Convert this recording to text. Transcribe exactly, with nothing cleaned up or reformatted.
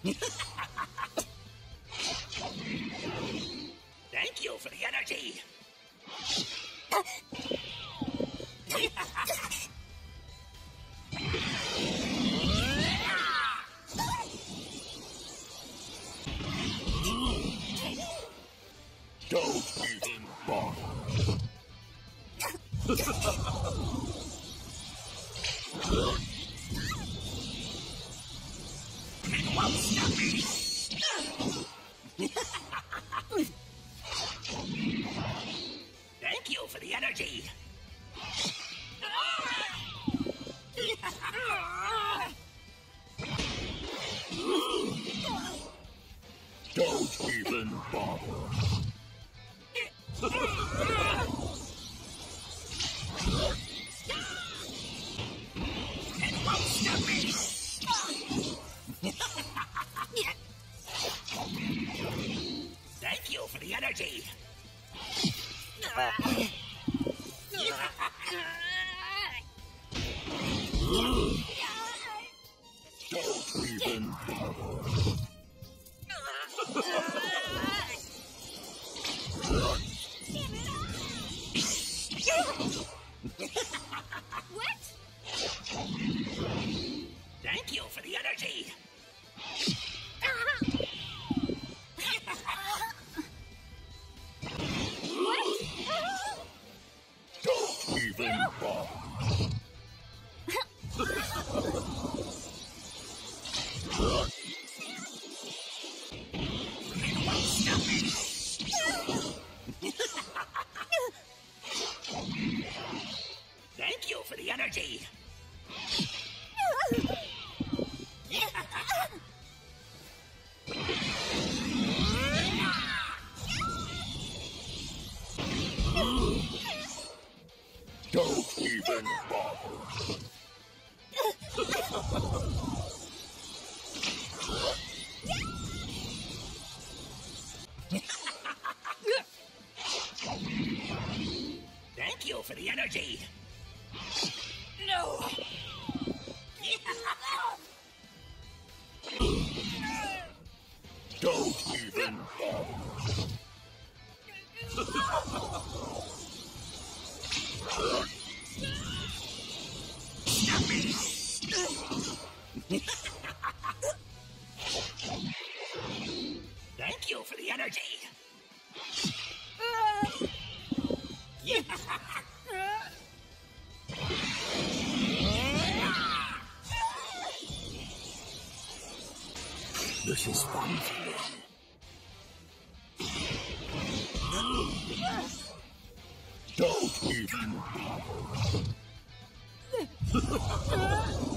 Thank you for the energy. Don't even bother. It won't stop me. Thank you for the energy. Don't even bother. It won't stop me. Thank you for the energy. Don't even bother. What? Thank you for the energy. Don't even bother. It won't stop me. Thank you for the energy. Don't even bother. Thank you for the energy. No. Don't even bother. Stop me. Thank you for the energy. This is fun for me. Don't even bother.